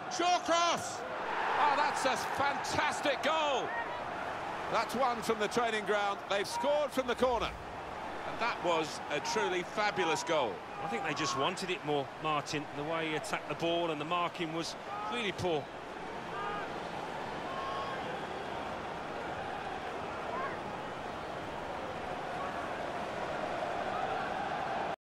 Short cross! Oh, that's a fantastic goal! That's one from the training ground. They've scored from the corner. And that was a truly fabulous goal. I think they just wanted it more, Martin. The way he attacked the ball and the marking was really poor.